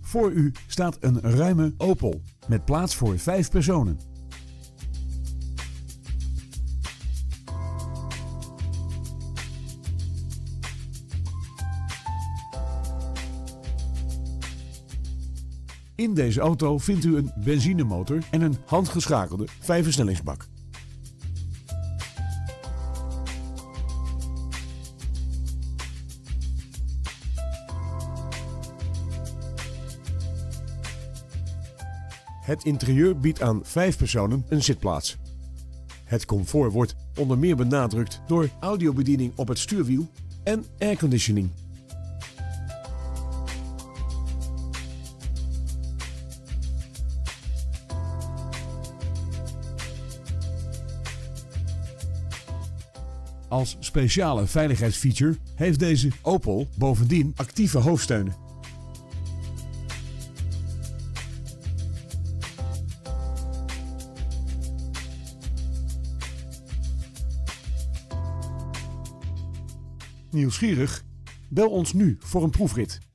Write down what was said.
Voor u staat een ruime Opel met plaats voor 5 personen. In deze auto vindt u een benzinemotor en een handgeschakelde 5-versnellingsbak. Het interieur biedt aan 5 personen een zitplaats. Het comfort wordt onder meer benadrukt door audiobediening op het stuurwiel en airconditioning. Als speciale veiligheidsfeature heeft deze Opel bovendien actieve hoofdsteunen. Nieuwsgierig? Bel ons nu voor een proefrit.